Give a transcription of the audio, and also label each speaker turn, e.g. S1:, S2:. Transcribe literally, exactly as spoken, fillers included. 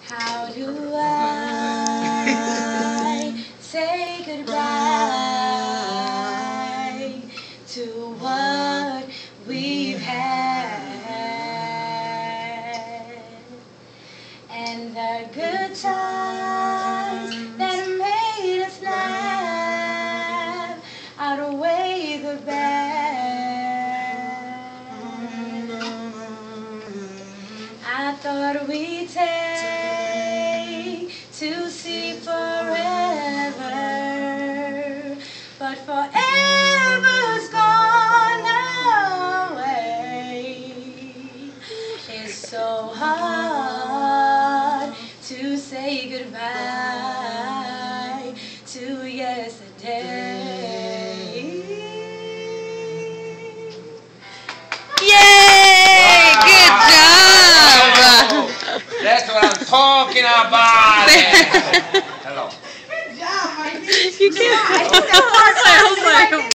S1: How do I say goodbye to what we've had and the good times that made us laugh outweigh the bad? I thought we'd take to see forever, but forever's gone away. It's so hard to say goodbye to yesterday.
S2: Yay! Good job!
S3: That's what I'm talking about. Hello.
S1: Good job, Mike.
S2: You can't.